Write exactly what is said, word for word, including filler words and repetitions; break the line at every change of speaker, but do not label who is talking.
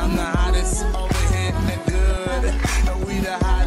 I'm the hottest over here in the good. We the hottest.